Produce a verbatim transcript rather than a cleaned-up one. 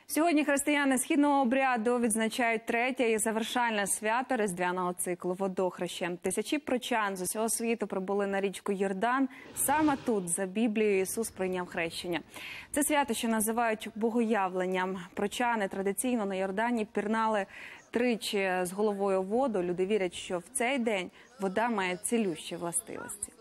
Сьогодні християни східного обряду відзначають третє і завершальне свято різдвяного циклу – водохреще. Тисячі прочан з усього світу прибули на річку Йордан. Саме тут, за Біблією, Ісус прийняв хрещення. Це свято, що називають богоявленням. Прочани традиційно на Йордані пірнали тричі з головою у воду. Люди вірять, що в цей день вода має цілющі властивості.